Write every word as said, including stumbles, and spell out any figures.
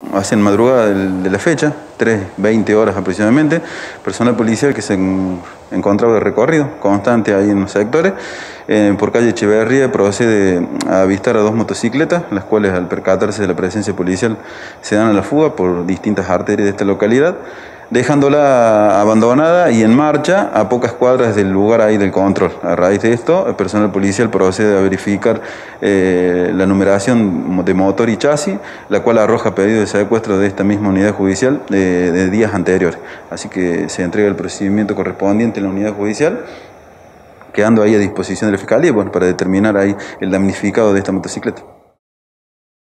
Hacia en madrugada de la fecha, tres veinte horas aproximadamente, personal policial que se encontraba de recorrido constante ahí en los sectores, eh, por calle Echeverría procede a avistar a dos motocicletas, las cuales al percatarse de la presencia policial se dan a la fuga por distintas arterias de esta localidad, dejándola abandonada y en marcha a pocas cuadras del lugar ahí del control. A raíz de esto, el personal policial procede a verificar eh, la numeración de motor y chasis, la cual arroja pedido de secuestro de esta misma unidad judicial de, de días anteriores. Así que se entrega el procedimiento correspondiente en la unidad judicial, quedando ahí a disposición de la Fiscalía, bueno, para determinar ahí el damnificado de esta motocicleta.